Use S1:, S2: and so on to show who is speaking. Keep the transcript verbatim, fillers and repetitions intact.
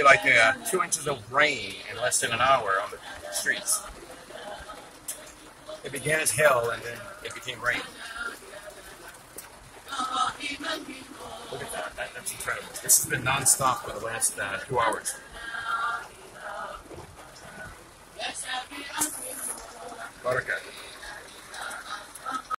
S1: like uh, two inches of rain in less than an hour on the streets. It began as hail and then it became rain. Look at that. that that's incredible. This has been non-stop for the last uh, two hours. Barakat.